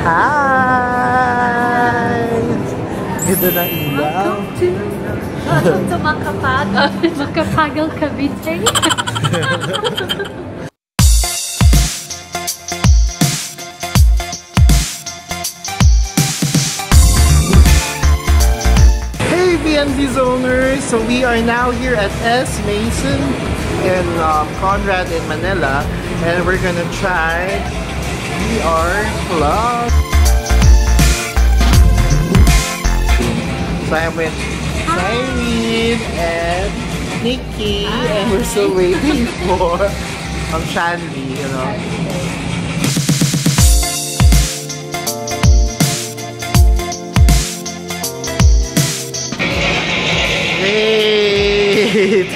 Hi! Ganda ng ilaw. Welcome to Makapagal Cavite. Hey VMCZoners! So we are now here at Maison in Conrad in Manila, and we're gonna try VR Club. So I'm with Cyrine and Nikki, and we're still waiting for Shanley, you know. Wait!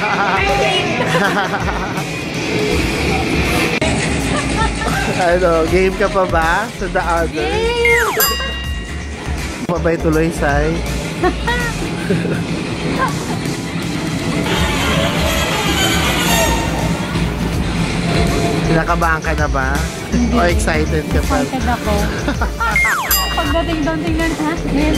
Ano, game ka pa ba sa The Others? Mabay tuloy, Sai. Kinakabahan ka na ba? O excited ka pa? Excited ako. Pagdating doon, tingnan natin.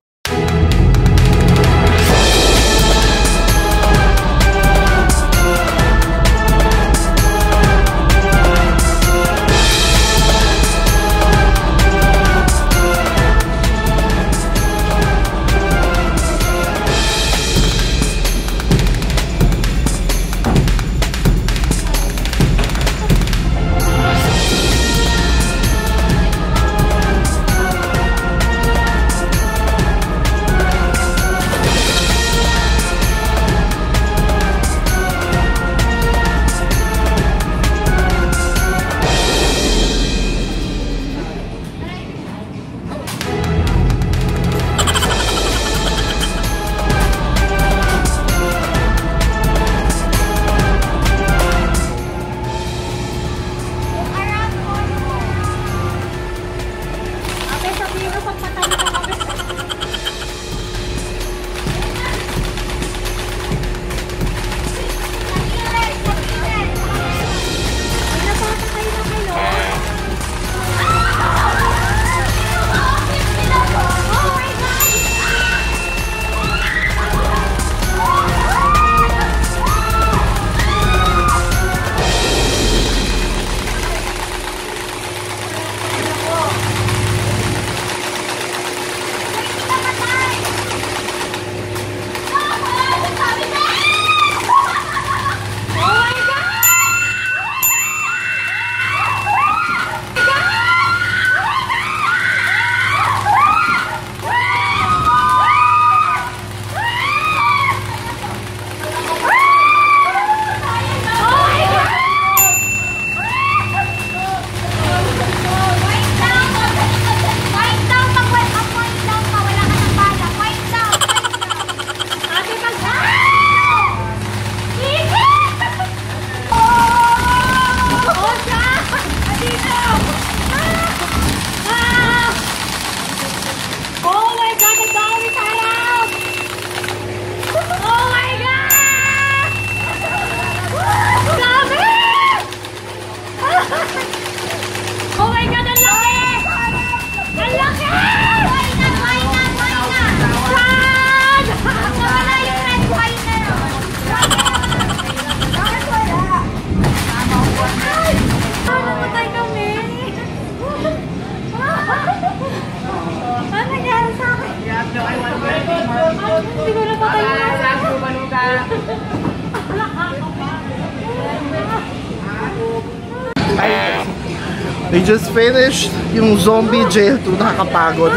We just finished yung zombie jail 2. Nakakapagod.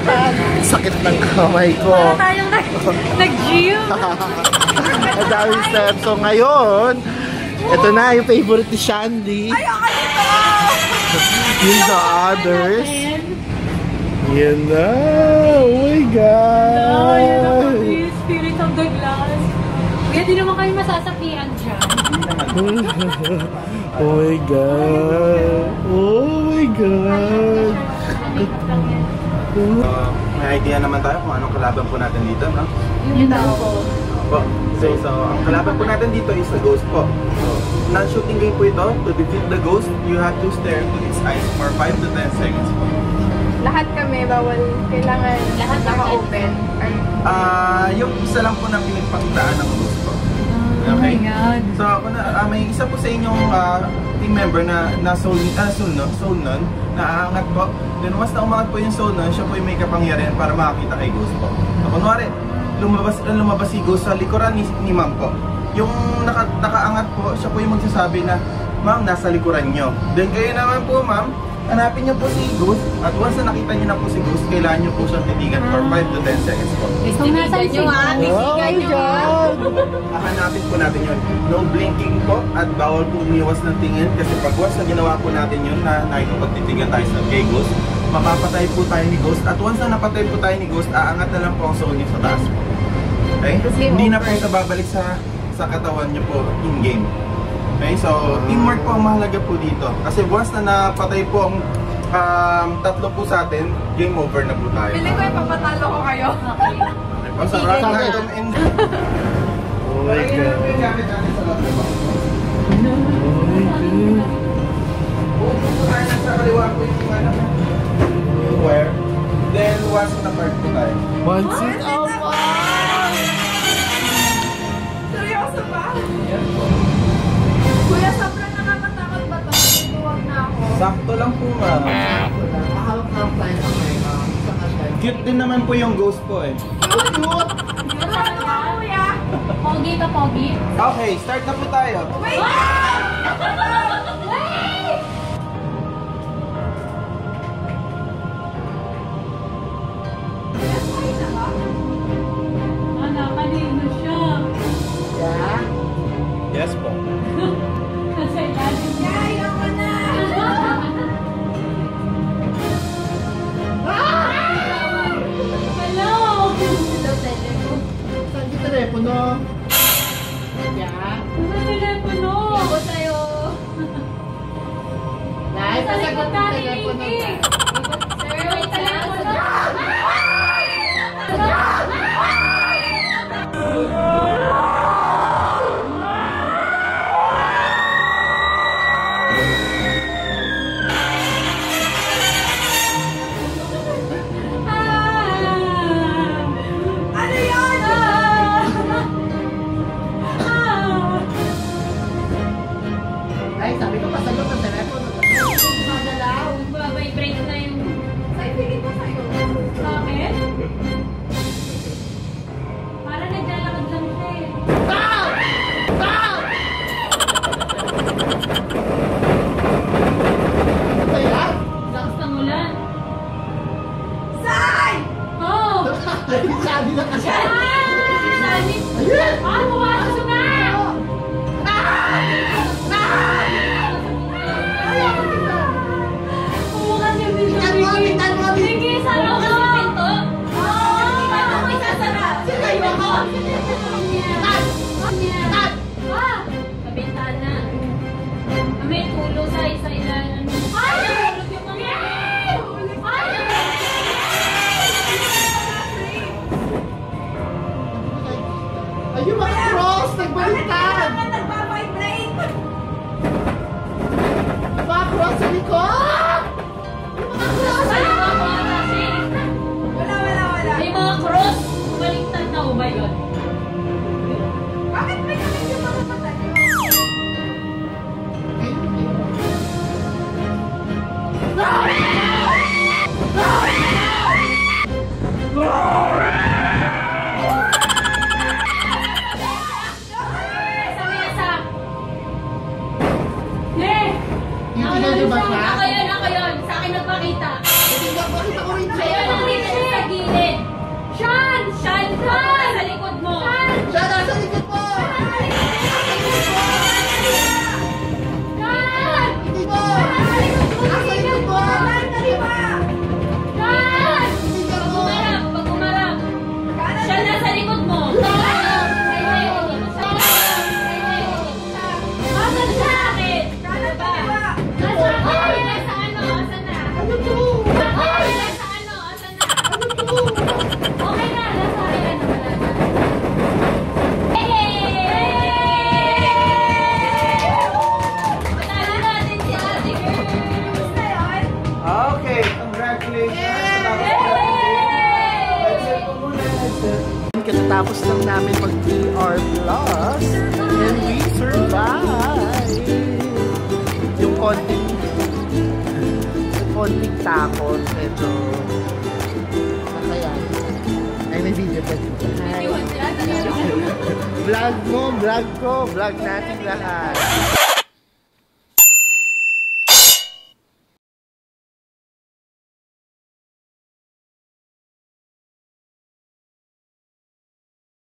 Sakit ng kamay ko. Wala tayong nag-gym. Ang daming steps. So ngayon, ito na yung favorite ni Shanley. Yung The Others. Yan na. Oh my God. Yan ako. Spirit of the glass. Kaya di naman kayo masasapian dyan. Oh my God. Oh my God. May idea naman tayo kung anong kalaban po natin dito, no? Yun daw po. So, ang kalaban po natin dito is a ghost po. Non-shooting game po ito. To defeat the ghost, you have to stare into its eyes for 5 to 10 seconds po. bawal, kailangan lahat naka-open. Yung isa lang po na pinagpakitaan ng ghost po. Oh my Okay? God. So, may isa po sa inyong team member na soul nun, na aangat po. Then once na umangat po yung soul nun, siya po yung may kapangyarihan para makakita kay ghost po. So, kunwari, lumabas si ghost sa likuran ni ma'am po. Yung nakaangat po, siya po yung magsasabi na, ma'am, nasa likuran nyo. Then kayo naman po, ma'am, hanapin niyo po si ghost. At once na nakita niyo na po si ghost, kailangan niyo po siyang titigan for 5 to 10 seconds po. Titigan nyo ha. Titigan nyo ha. Hanapin po natin yun. No blinking po at bawal po umiwas ng tingin kasi pag once na ginawa po natin yun na nakikipagtitigan tayo sa kay ghost, mapapatay po tayo ni ghost at once na napatay po tayo ni ghost, aangat na lang po ang soul niyo sa taas po. Okay? Hindi na po ito babalik sa katawan niyo po in-game. Okay? So, teamwork po ang mahalaga po dito. Kasi once na napatay po ang tatlo po sa atin, game over na po tayo. Piling ko yung papatalo ko kayo. Okay po, sa round natin and... Oh my God. Yung gamit natin sa loob mo. Pupunta tayo na sa kaliwa po yung wire. Then, once na part po tayo. One seat up! Seryoso ba? Yes po. Kuya, sobrang nakakatakot ba ito? Tuwag na ako. Sakto lang po, ma'am. Cute din naman po yung ghost po eh. Ano ka, kuya? Pogi ka, pogi. Okay, start na po tayo. Wait! Kanino siya? Yes po. Nasa ilalim. Yay, ako na! Hello! Saan yung telepono? Ano telepono? Ako sa'yo. Sa likod na, Nikki. Sir, May telepono. ano yun? Ay, sabi ko pasagot ng telepono. Magalaw. Vibrate na yung Sa'yo, piling ko sa'yo. sa akin. Parang naglalakad lang siya eh. Kaya? Lakas ng ulan. Say! Oh! Sabi na kasi. Sabi! Ah, pumasok na! Pumungan yung video. Bitan mo! Sige, saan ako sa pinto? Paano ko isasara? Sinayo ako! Sa bintana. May tulo sa isa ilalim. Ay! Nahulog yung mga... Ay! Ay, yung mga cross! Nagbaliktad! Bakit nagpa-vibrate? Mga cross sa likod! Yung mga cross! Ay, mga kasi. Wala. May mga cross. Baliktad na ba yun? Bakit may kamit yung mga mata niyo? Sa mesa. Eh! Hindi ba siya? Ako yun. Sa akin nagpakita. Bakit ako rin siya? Ayun, nakita siya sa gilid. Sean! Sean! Sa likod mo. Siya nasa likod mo! Sean! Hindi mo! Sa likod mo. Nasa likod mo! Sean! Hindi ka mo! Pag umarap. Sean, nasa likod mo. Asan sa akin? Kanan kaliwa. Nasa akin. Nasa ano? Asan na? Ano to? Nasa ano? Asan na? Ano to? Okay na. Nasa akin. Wala na. Panalo natin si ate girl. Gusto yun? Okay, congratulations! Tapos po katatapos lang namin mag-VR plus and we survived. Yung konting takot, ito. Kaya, ay may video pa dito. Hi. Vlog mo, vlog ko, vlog natin lahat.